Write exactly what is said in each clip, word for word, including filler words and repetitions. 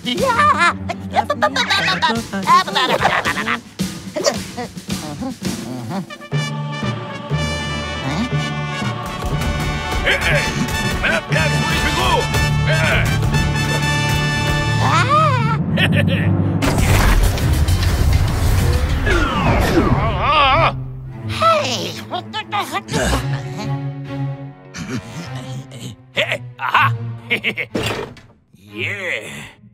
Hei! Mä pidän kuitenkin kuu! Hei! Hei! Aha! Jee!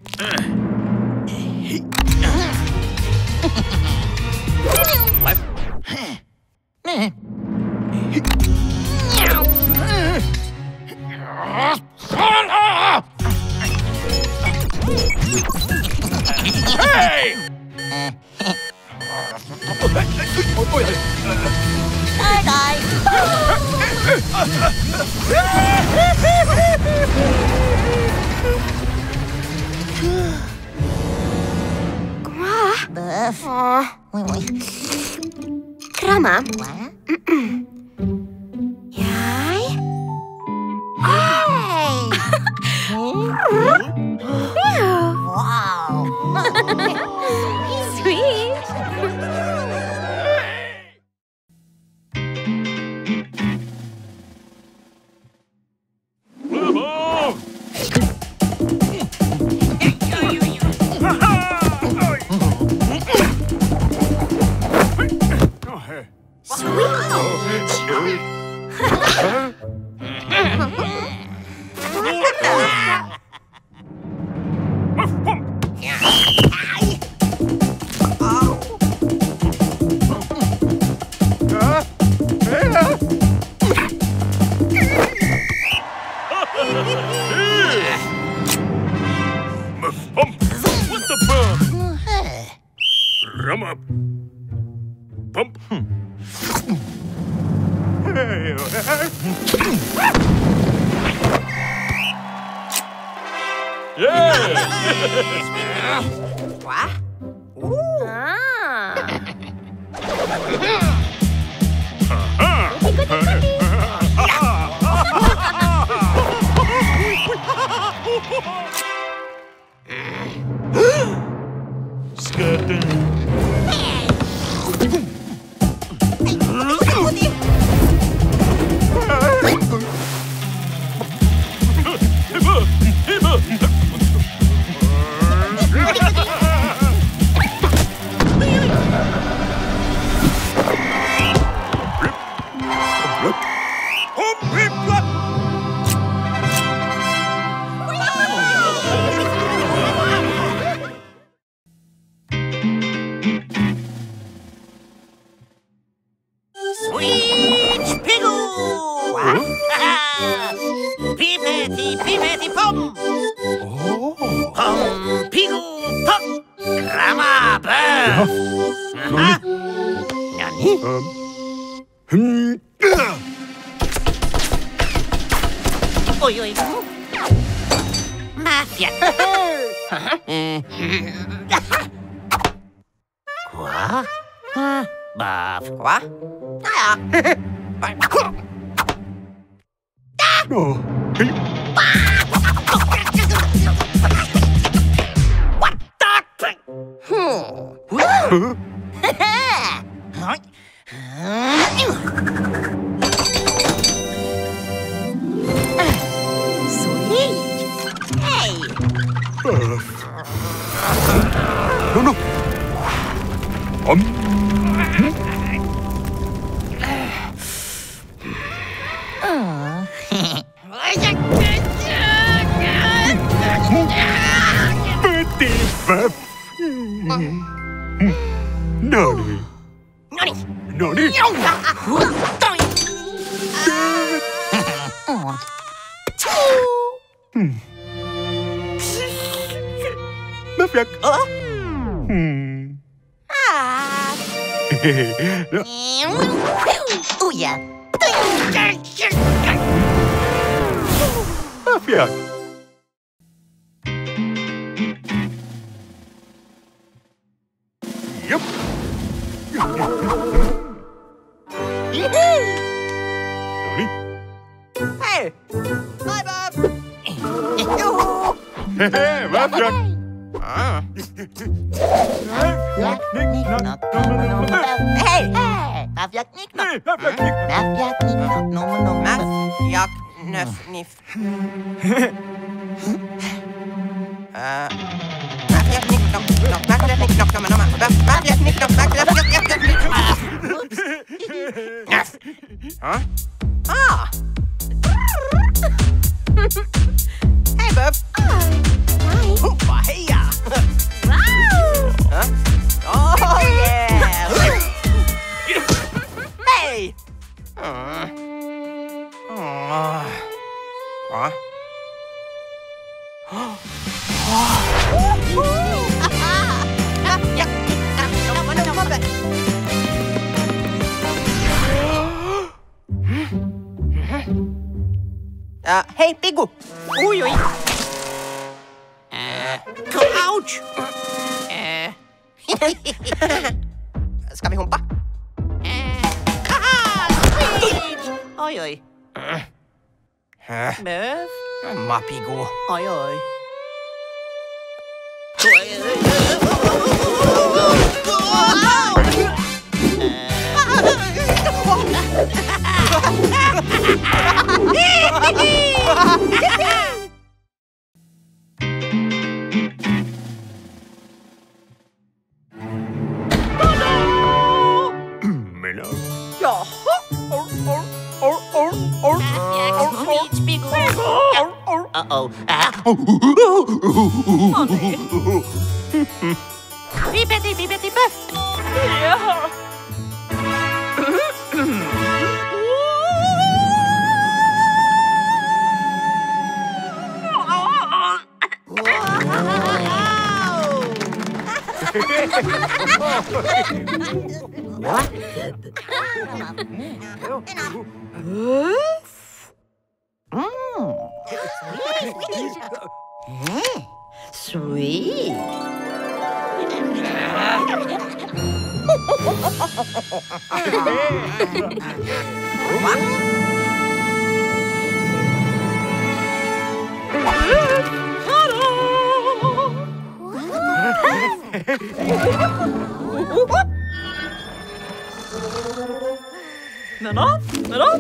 Hei! Bye bye! Krama. Jäi. Hey! Wow. Sweet. Oj, oj. Mafia. Quoi? Baf. Quoi? Ah. Oh. Hey. What the? Hmm. Sweet. Hey. No, no. Um. Noni. Noni. Noni. Hmm. Mafia. Oh? Hmm. Ah. Oh yeah. Mafia. Yep. Noni. Hey. Bye, Bob. Hehe, Mafia. Hei! Mäfjak niknok. Mäfjak niknok. Mäfjak nöf nif. Mäfjak niknok. Mäfjak niknok. Mäfjak niknok. Mäfjak niknok. Nöf. Ah! Hei, Böf! Hej! Hoppa, heja! Wow! Oh, yeah! Hej! Va? Uh, hej, Piggo! Oj, oj! Uh, ouch! Uh. Ska vi humpa? Uh. Oj, oj. Böf? Ma, Piggo. Oj, oj. Minä. Jaha. Uh-oh. Pipeti, pipeti, pöf. Jaha. Sweet. No, no, no, no.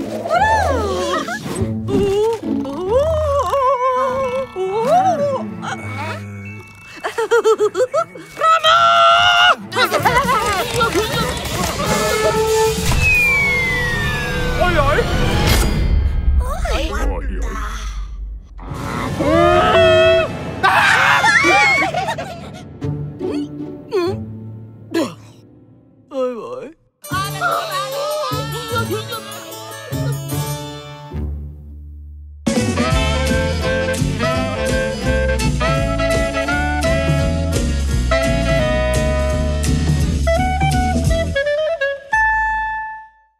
Oj, oj.